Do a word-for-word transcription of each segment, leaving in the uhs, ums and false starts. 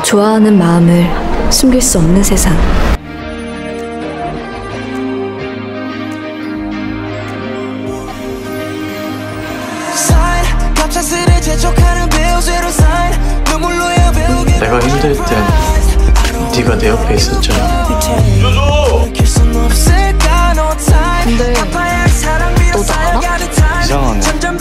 좋아하는 마음을 숨길 수 없는 세상. 내가 힘들 땐 네가 내 옆에 있었잖아. 근데 너도 알아? 이상하네.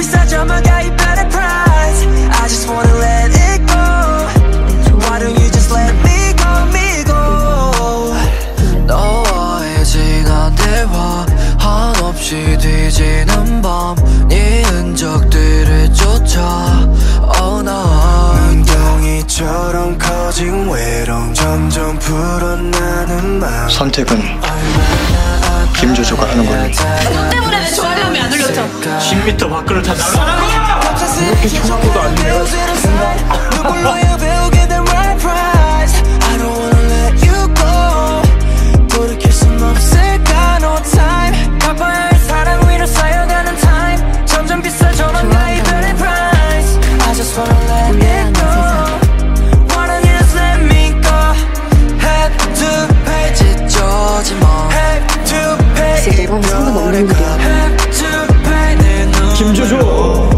너와의 지난 대화 한없이 뒤지는 밤 네 흔적들을 쫓아 눈덩이처럼 커진 외로움 점점 불어나는 맘. 선택은 김조조가 하는 거니. 너 때문에 내 좋아요함이 안 울렸죠? 십 미터 밖으로 다 나가라고! 이렇게 청소도 안 돼요? 내가 상관없는 일이야. 김조조!